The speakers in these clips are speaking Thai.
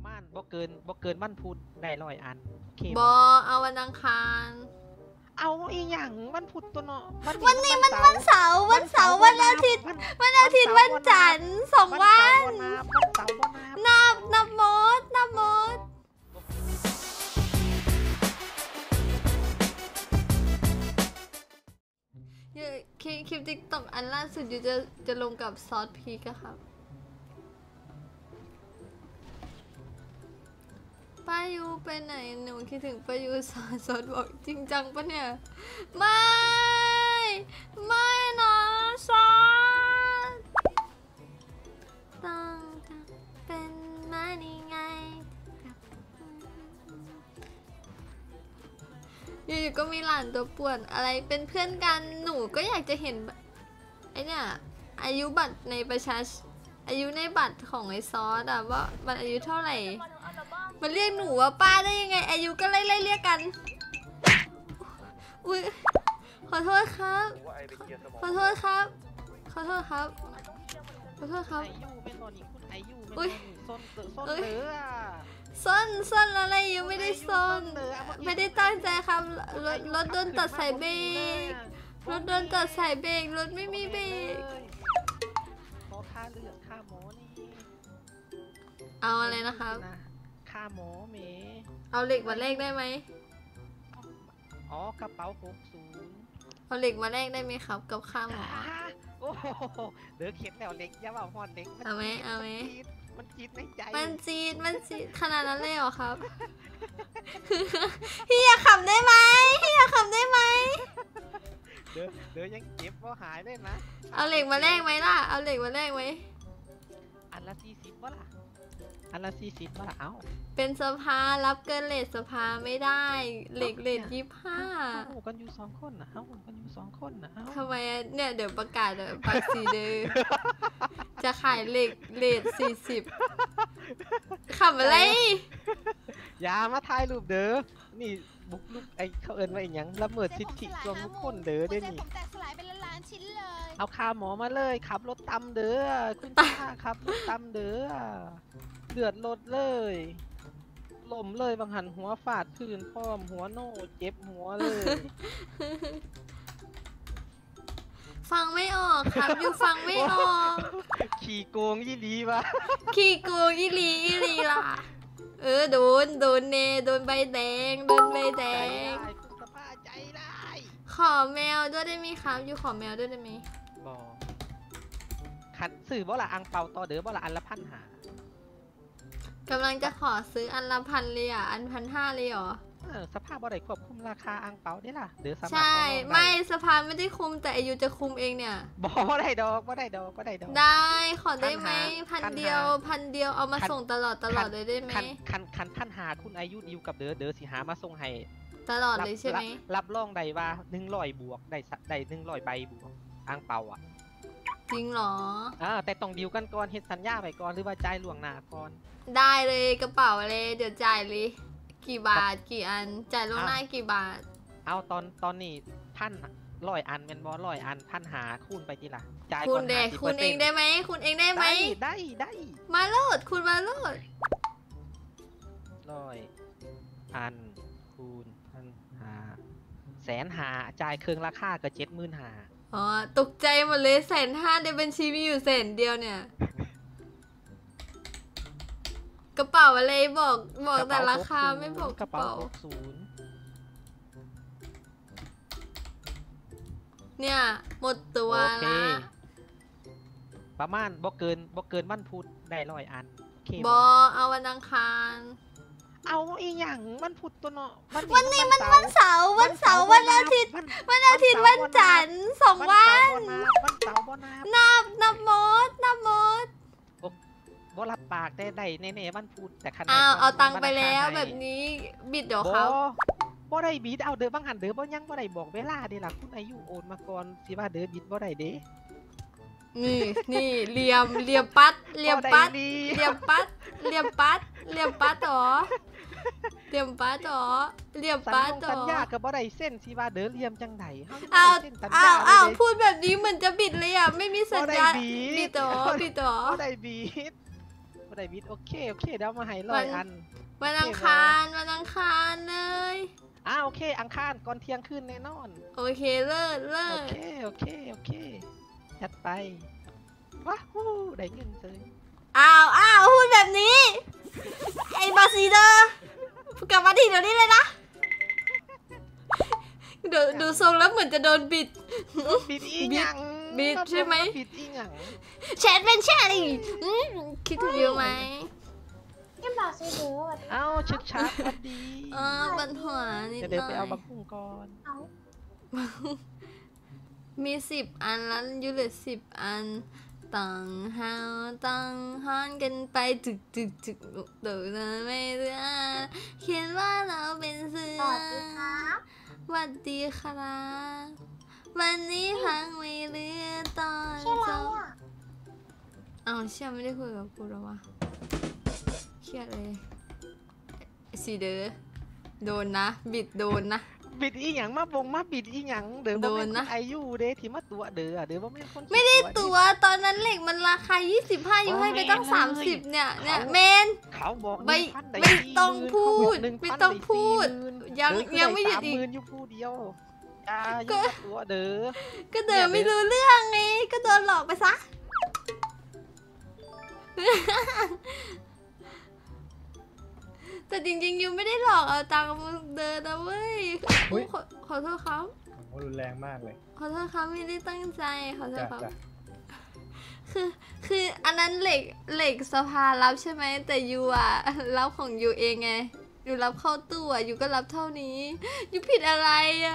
ประมาณบ่เกินวันพุธได้100 อันโอเคบอเอาวันอังคารเอาอีหยังวันพุธตัวเนาะวันนี้มันวันเสาร์วันอาทิตย์วันจันทร์2 วันวันเสาร์บ่นับมดคลิปติ๊กต็อกอันล่าสุดอยู่จะลงกับซอสพีกอะครับป้ายูไปไหนหนูคิดถึงป้ายูซอสบอกจริงจังปะเนี่ยไม่นะซอสต้องเป็นมานี่ไงอยู่ๆก็มีหลานตัวป่วนอะไรเป็นเพื่อนกันหนูก็อยากจะเห็นไอเนี่ยอายุบัตรในอายุในบัตรของไอซอสอะว่ามันอายุเท่าไหร่มันเรียกหนูว่าป้าได้ยังไงอายุก็ไล่เรียกกันอุ้ยขอโทษครับขอโทษครับอุ้ยส้นอะไรยังไม่ได้ส้นไม่ได้ตั้งใจครับรถโดนตัดสายเบรกรถไม่มีเบรกเอาอะไรนะครับค่าหมอเมเอาเหล็กมาแลกได้ไหมอ๋อกระเป๋า60 เอาเหล็กมาแลกได้ไหมครับกับค่าหมอโอ้โหเดือเข็มแล้วเล็กอย่าว่าฮอนเล็กเอาไหมมันจี๊ดในใจมันจี๊ดขนาดนั้นเลยเหรอครับพี่อยากขำได้ไหมเดี๋ยวยังเก็บว่าหายเลยนะเอาเหล็กมาแลกไหมล่ะเอาเหล็กมาแลกไหมอันละ40ว่าล่ะเอ้าเป็นสภารับเกินเลทสภาไม่ได้เหล็ก25 เอากันอยู่2 คนนะทำไมเนี่ยเดี๋ยวประกาศปากสีเดอจะขายเหล็กเลท40ขำอะไรอย่ามาถ่ายรูปเด้อนี่บุกลุกไอเขาเอิญว่าอย่างละเมิดสิทธิส่วนบุคคลเด้อได้นี่เอาคาหมอมาเลยขับรถตำเด้อคุณป้าขับรถตำเด้อเดือดรถเลยล้มเลยบางหันหัวฟาดพื้นพร้อมหัวโน่เจ็บหัวเลยฟังไม่ออกครับอยู่ฟังไม่ออกขี่โกงยี่ลีวะขี่โกงยี่ลีล่ะโดนเนโดนใบแดงสภาใจได้ขอแมวด้วยได้ไหมครับอยู่ขอแมวด้วยได้ไหมบ่ขัดสื่อบ่ละอังเปาต่อเด้อบ่ละอันละ1,500 กำลังจะขอซื้ออันละ1,000เลยอ่ะอัน1,500เลยเหรอสภาบ่ได้ควบคุมราคาอังเปาได้ล่ะเด้อใช่ไม่สภาไม่ได้คุมแต่อายุจะคุมเองเนี่ยบ่ได้ดอกได้ขอได้ไหม1,000 เดียวเอามาส่งตลอดเลยได้ไหมคัน1,500คุณอายุดีกับเด้อสิหามาส่งให้ตลอดเลยใช่ไหมรับรองได้ว่า100บวกได้100ใบบวกอังเปาอ่ะจริงเหรอแต่ต้องดีลกันก่อนเฮ็ดสัญญาไปก่อนหรือว่าจ่ายล่วงหน้าก่อนได้เลยกระเป๋าเลยเดี๋ยวจ่ายเลยกี่บาทกี่อันจ่ายล่วงหน้ากี่บาทเอาตอนนี้1,100 อันเป็นบ่100 อัน1,500คูณไปทีละจ่ายก่อน50%คุณเองได้ไหมได้มาโลดคุณมาโลด 100 อันคูณ1,500 150,000จ่ายเครื่องราคาก็75,000 อ๋อตกใจหมดเลย150,000ในบัญชีมีอยู่100,000เดียวเนี่ยกระเป๋าอะไรบอกแต่ราคาไม่บอกกระเป๋าเนี่ยหมดตัวละประมาณบ่เกินวันพุธได้100 อันเอาวันอังคารเอาอีหยังวันพุธตัวเนาะวันนี้มันวันเสาร์วันอาทิตย์วันจันทร์2 วันวันเสาร์บ่นับมดบ่รับปากได้แน่ๆวันพุธแต่คันเอาตังไปแล้วแบบนี้บิดเดี๋ยวเขาบ่ได้บิดเอาเด้อบางหันเด้อบ่ยังบ่ได้บอกเวลาเด้ล่ะคุณอายุโอนมาก่อนสิว่าเด้อบิดบ่ได้เด้นี่เหลี่ยมปัดหรอเหลี่ยมปัดสัญญากับบ่ได้เส้นสิว่าเด้อเหลี่ยมจังได๋พูดแบบนี้เหมือนจะบิดเลยอ่ะไม่มีสัญญาบิดต่อบ่ได้บิดบ่ได้บิดโอเคโอเคเดี๋ยวมาให้100 อันวันอังคารเลยโอเคอังคารก่อนเที่ยงคืนแน่นอนโอเคเลิศโอเคจัดไปว้าวได้เงินเลยพูดแบบนี้ไอ้บาซีเดอร์กลับมาทีเดี๋ยวนี้เลยนะดูทรงแล้วเหมือนจะโดนบิดอีหยังบิดใช่ไหมบิดอีหยังแชทเป็นแชทดิคิดถึงอยู่ไหมยังบอกซื้อดูชึกชักวันดีบันหัวนิดหน่อยเดี๋ยวไปเอาบังคุงก่อนมี10 อันแล้วอยู่เหลือ10 อันต้องเฮาต้องฮ้อนกันไปจึกตัวเราไม่เลือเขียนว่าเราเป็นเสือสวัสดีครับวันนี้พังไม่เหลือตอนเช้าเชื่อไม่ได้คุยกับกูหรอวะเครียดเลยสีเด้อโดนนะบิดโดนนะบิดอีหยังมาบิดอีหยังเด้อโดนนะไอยูเด้ที่มาตัวเด้อบ่แม่นคนไม่ได้ตัวตอนนั้นเหล็กมันราคา25ยูให้ไปตั้ง30เนี่ยเมนเขาบอกไม่ต้องพูดยังไม่หยุดอีกอยู่ผู้เดียวก็ตัวเด้อก็เด้อไม่รู้เรื่องไงก็โดนหลอกไปซะแต่จริงๆยูไม่ได้หลอกเอาตังค์เดินนะเว้ยขอโทษครับรุนแรงมากเลยขอโทษครับไม่ได้ตั้งใจขอโทษครับคืออันนั้นเหล็กสภารับใช่ไหมแต่ยูรับของยูเองไงยูรับเข้าตู้ยูก็รับเท่านี้ยูผิดอะไร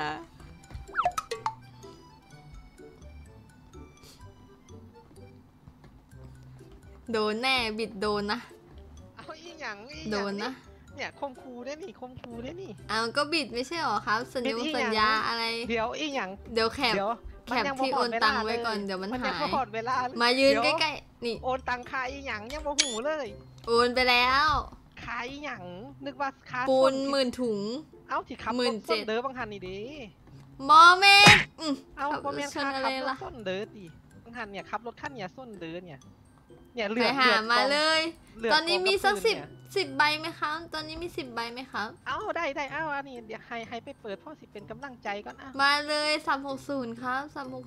โดนแน่บิดโดนนะอีหยังโดนนะเนี่ยคมคูได้นี่ก็บิดไม่ใช่หรอครับสัญญาอะไรเดี๋ยวอีหยังเดี๋ยวแคปที่โอนตังค์ไว้ก่อนเดี๋ยวมันหายมายืนใกล้ๆนี่โอนตังค่าอีหยังยังบ่หูเลยโอนไปแล้วค่าอีหยังนึกว่าค่าปูน10,000 ถุงที่ขับรถส้นเด้อบางคันนี่ดิมอเมนบ่แม่นค่าขับรถส้นเด้อดิบางคันเนี่ยขับรถคันเนี่ยส้นเด้อเนี่ยเลือกหามาเลยตอนนี้มีสัก10 ใบไหมครับตอนนี้มี10 ใบไหมครับได้อันนี้เดี๋ยวให้ไปเปิดพ่อสิเป็นกำลังใจก่อนมาเลย360ครับ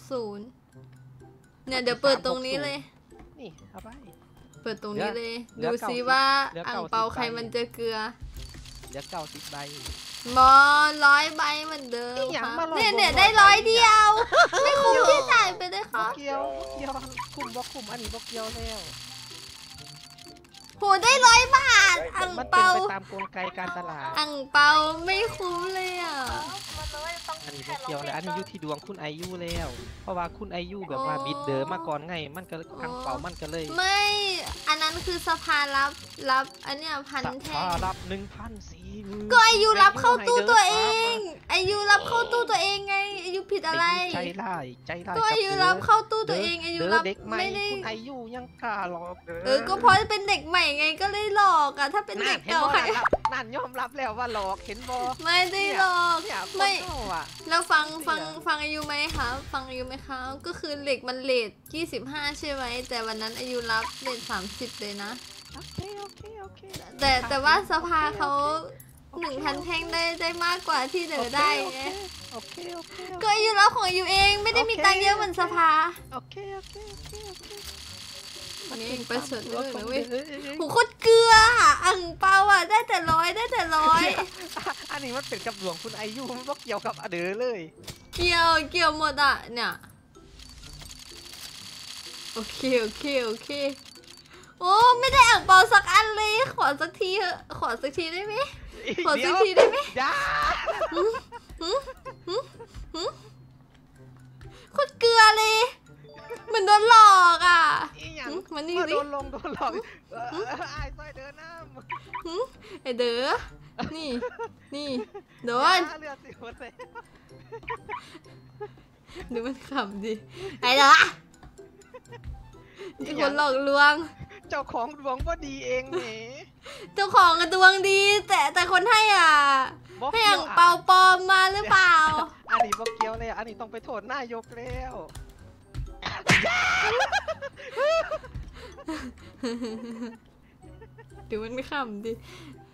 360เนี่ยเดี๋ยวเปิดตรงนี้เลยนี่เอาไปเปิดตรงนี้เลยดูซิว่าอ่างเปาใครมันจะเกลือเหลือ90 ใบมอ100 ใบเหมือนเดิมเนี่ยได้100 เดียวไม่คุ้มที่จ่ายไปเลยค่ะเกี่ยวคุมอันนี้บอกเกี่ยวแล้วโหได้100 บาทอ่างเปามันเป็นไปตามกลไกการตลาดอ่างเปาไม่คุ้มเลยอันนี้บอกเกี่ยวแล้วอันนี้อยู่ที่ดวงคุณไอยูแล้วเพราะว่าคุณไอยูแบบว่าบิดเดิมมาก่อนไงมันก็อ่างเปามันก็เลยไม่อันนั้นคือสภารับอันเนี้ยพันแท่งรับ1,400 ก็อายุรับเข้าตู้ตัวเองอายุรับเข้าตู้ตัวเองไงอายุผิดอะไรใจร้ายก็อายุรับเข้าตู้ตัวเองอายุรับไม่ได้คุณอายุยังกล้าหลอกก็เพราะเป็นเด็กใหม่ไงก็เลยหลอกถ้าเป็นเด็กเก่าใครนั่นยอมรับแล้วว่าหลอกเห็นบ่ไม่ได้หลอกไม่แล้วฟังอายุไหมคะฟังอายุไหมคะก็คือเหล็กมันเลท25ใช่ไหมแต่วันนั้นอายุรับเลท30เลยนะโอเคแต่ว่าสภาเขา1,000 แท่งได้มากกว่าที่เด๋อได้ไงก็อายุรับของอายุเองไม่ได้มีตังค์เยอะเหมือนสภาโอเคนี่เองประเสริฐเลยนะเว้ยหูโคตรเกลืออ่างเปาได้แต่ร้อยอันนี้มันเป็นกับหลวงคุณอายุมันก็เกี่ยวกับเด๋อเลยเกี่ยวหมดเนี่ยโอเคโอ้ไม่ได้อ่างเปาสักอันเลยขอสักทีได้ไหมโคตรเกลือเลยเหมือนโดนหลอกมันนี่ดิโดนหลอกไอ้ซอยเดินน้ำไอเด้อนี่โดนดูมันขำดิไอเด้อจะคนหลอกลวงเจ้าของดวงก็ดีเองนี่เจ้าของดวงดีแต่คนให้ให้อ่างเปาปลอมมาหรือเปล่าอันนี้บอกเกี่ยวเลยอันนี้ต้องไปโทษนายกแล้วดูมันขำดิ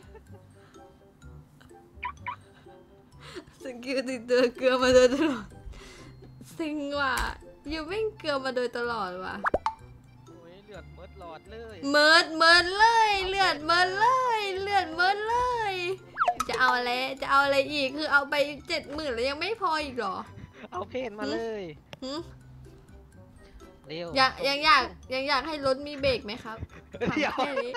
สกิลติดตัวเกลือมาโดยตลอดซิงว่ะอยู่ไม่เกลือมาโดยตลอดว่ะโอ้ยเลือดเมิดหลอดเลยเมิดเลยเลือดเมิดเลยเลือดเมิดเลย จะเอาอะไรอีกคือเอาไป70,000แล้วยังไม่พออีกเหรอเอาเพนมาเลยหึเร็วยังอยากให้รถมีเบรกไหมครับถามเดี๋ยวแค่นี้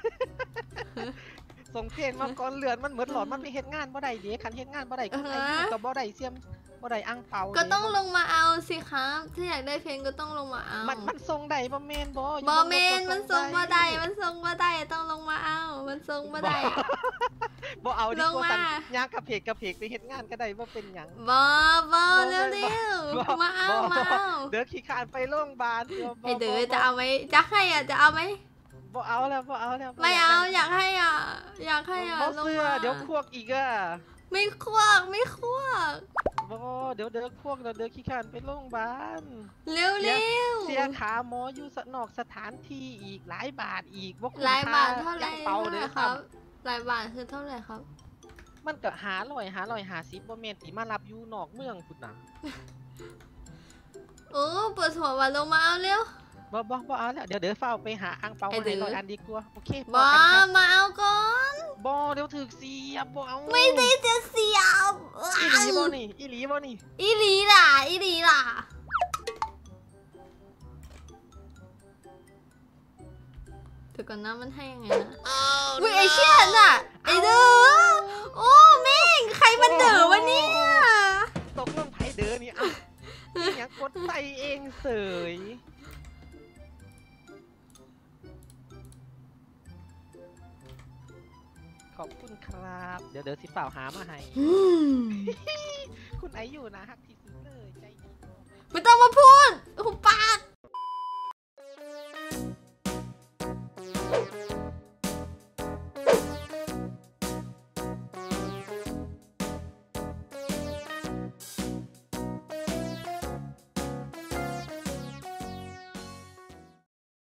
ส่งเพนมาก่อนเลือดมันเหมือนหลอดมันไปเฮ็ดงานบ่ได้เด้คันเฮ็ดงานบ่ได้ก็อายุกับบ่ได้เสียมบ่ได้อังเปาก็ต้องลงมาเอาสิครับถ้าอยากได้เพลงก็ต้องลงมาเอามันส่งได้บ่แม่นบ่บอเมนมันทรงบ่ได้ต้องลงมาเอามันทรงบ่ได้บ่เอาดีกว่าลงมาสั่นย่างกระเพกไปเฮ็ดงานก็ได้บ่เป็นหยังบอเร็วมาเอาเด้อขี้ขานไปโรงพยาบาลเดี๋ยวบ่ไอเด๋อจะเอาไหมจะให้อ่ะจะเอาไหมบ่เอาแล้วไม่เอาบ่อยากให้อ่ะลงเสื้อมาเดี๋ยวพวกอีกอ่ะไม่ควกบ่เดี๋ยวพวกเราเด้อขี้ขานไปโรงพยาบาลเร็วเสียขาหมออยู่นอกสถานที่อีกหลายบาทอีกบ่คุ้มหลายบาทค่เท่าไหร่ยังเป่าเด้อครับหลายบาทคือเท่าไหร่ครับมันก็550บ่แม่นสิมารับอยู่นอกเมืองพุ่นน่ะโอ้ปวดหัวว่ะลงมาเอาเร็วบ่เอาแล้วเดี๋ยวเฝ้าไปหาอังเปาไอ้มาเด้ให้อ 100 อันดีกว่าโอเคบอกันครับมาเอาก่อนบ่เดี๋ยวถึกเสียบบ่เอาไม่ได้จะเสียบอีหลีบ่นี่อีหลีล่ะเดี๋ยวก่อนนะมันให้ยังไงนะอุ้ยไอเชี่ยน่ะไอเด้อโอ้แม่งใครมันเด้อวะเนี่ยตกลงไผเด้อนี่เอ้านี่หยังกดใส่เองเสยขอบคุณครับ เดี๋ยวสิเปล่าหามาให้ คุณไออยู่นะฮักที่สุดเลยใจดีไม่ต้องมาพูดหุบปาก